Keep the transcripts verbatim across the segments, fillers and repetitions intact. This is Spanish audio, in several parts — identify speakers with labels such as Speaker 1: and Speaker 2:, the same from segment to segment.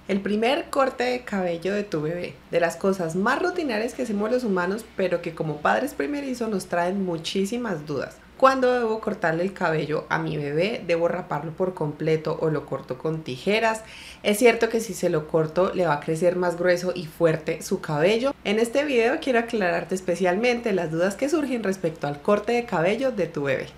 Speaker 1: El primer corte de cabello de tu bebé, de las cosas más rutinarias que hacemos los humanos, pero que como padres primerizos nos traen muchísimas dudas. ¿Cuándo debo cortarle el cabello a mi bebé? ¿Debo raparlo por completo o lo corto con tijeras? Es cierto que si se lo corto le va a crecer más grueso y fuerte su cabello. En este video quiero aclararte especialmente las dudas que surgen respecto al corte de cabello de tu bebé.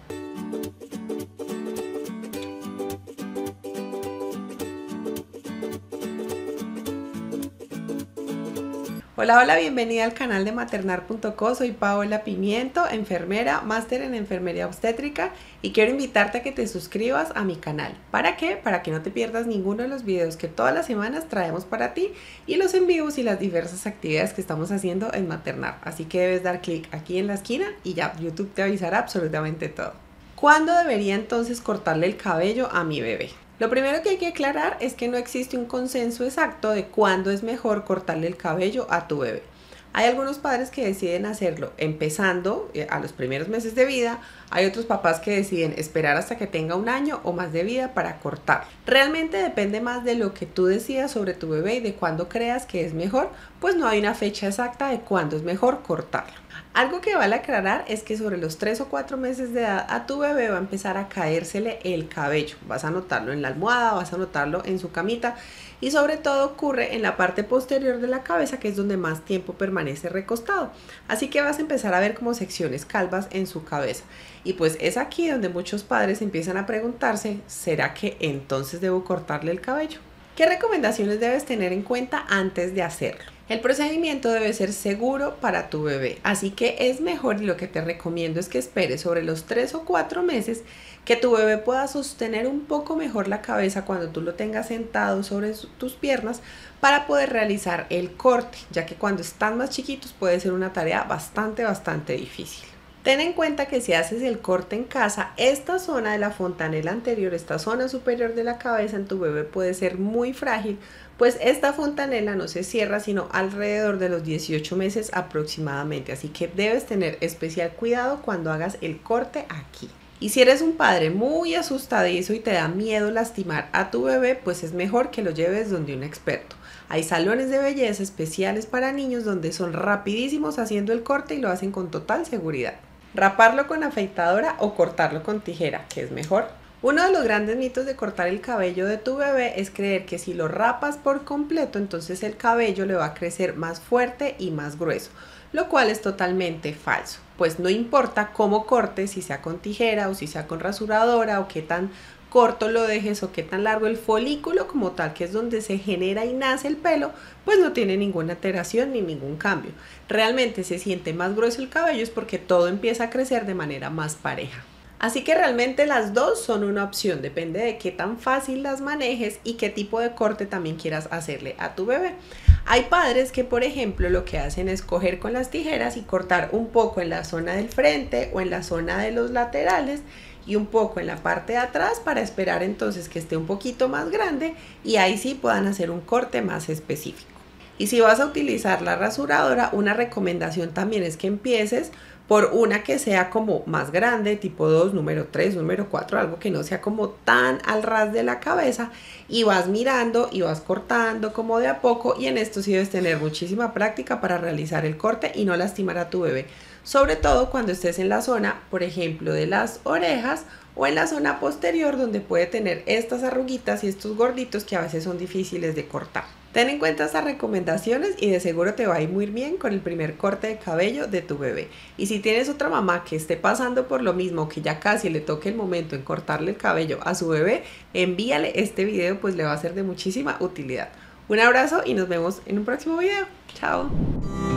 Speaker 1: Hola, hola, bienvenida al canal de maternar punto co, soy Paola Pimiento, enfermera, máster en enfermería obstétrica y quiero invitarte a que te suscribas a mi canal. ¿Para qué? Para que no te pierdas ninguno de los videos que todas las semanas traemos para ti y los en vivos y las diversas actividades que estamos haciendo en Maternar. Así que debes dar clic aquí en la esquina y ya YouTube te avisará absolutamente todo. ¿Cuándo debería entonces cortarle el cabello a mi bebé? Lo primero que hay que aclarar es que no existe un consenso exacto de cuándo es mejor cortarle el cabello a tu bebé. Hay algunos padres que deciden hacerlo empezando a los primeros meses de vida, hay otros papás que deciden esperar hasta que tenga un año o más de vida para cortar. Realmente depende más de lo que tú decidas sobre tu bebé y de cuándo creas que es mejor, pues no hay una fecha exacta de cuándo es mejor cortarlo. Algo que vale aclarar es que sobre los tres o cuatro meses de edad a tu bebé va a empezar a caérsele el cabello. Vas a notarlo en la almohada, vas a notarlo en su camita y sobre todo ocurre en la parte posterior de la cabeza, que es donde más tiempo permanece recostado. Así que vas a empezar a ver como secciones calvas en su cabeza. Y pues es aquí donde muchos padres empiezan a preguntarse, ¿será que entonces debo cortarle el cabello? ¿Qué recomendaciones debes tener en cuenta antes de hacerlo? El procedimiento debe ser seguro para tu bebé, así que es mejor y lo que te recomiendo es que esperes sobre los tres o cuatro meses que tu bebé pueda sostener un poco mejor la cabeza cuando tú lo tengas sentado sobre tus piernas para poder realizar el corte, ya que cuando están más chiquitos puede ser una tarea bastante, bastante difícil. Ten en cuenta que si haces el corte en casa, esta zona de la fontanela anterior, esta zona superior de la cabeza en tu bebé puede ser muy frágil, pues esta fontanela no se cierra sino alrededor de los dieciocho meses aproximadamente, así que debes tener especial cuidado cuando hagas el corte aquí. Y si eres un padre muy asustadizo y te da miedo lastimar a tu bebé, pues es mejor que lo lleves donde un experto. Hay salones de belleza especiales para niños donde son rapidísimos haciendo el corte y lo hacen con total seguridad. Raparlo con afeitadora o cortarlo con tijera, ¿qué es mejor? Uno de los grandes mitos de cortar el cabello de tu bebé es creer que si lo rapas por completo, entonces el cabello le va a crecer más fuerte y más grueso, lo cual es totalmente falso. Pues no importa cómo cortes, si sea con tijera o si sea con rasuradora o qué tan corto lo dejes o qué tan largo, el folículo como tal, que es donde se genera y nace el pelo, pues no tiene ninguna alteración ni ningún cambio. Realmente se siente más grueso el cabello es porque todo empieza a crecer de manera más pareja. Así que realmente las dos son una opción, depende de qué tan fácil las manejes y qué tipo de corte también quieras hacerle a tu bebé. Hay padres que, por ejemplo, lo que hacen es coger con las tijeras y cortar un poco en la zona del frente o en la zona de los laterales y un poco en la parte de atrás para esperar entonces que esté un poquito más grande y ahí sí puedan hacer un corte más específico. Y si vas a utilizar la rasuradora, una recomendación también es que empieces por una que sea como más grande, tipo dos, número tres, número cuatro, algo que no sea como tan al ras de la cabeza y vas mirando y vas cortando como de a poco y en esto sí debes tener muchísima práctica para realizar el corte y no lastimar a tu bebé, sobre todo cuando estés en la zona, por ejemplo, de las orejas o en la zona posterior donde puede tener estas arruguitas y estos gorditos que a veces son difíciles de cortar. Ten en cuenta estas recomendaciones y de seguro te va a ir muy bien con el primer corte de cabello de tu bebé. Y si tienes otra mamá que esté pasando por lo mismo, que ya casi le toque el momento en cortarle el cabello a su bebé, envíale este video, pues le va a ser de muchísima utilidad. Un abrazo y nos vemos en un próximo video. Chao.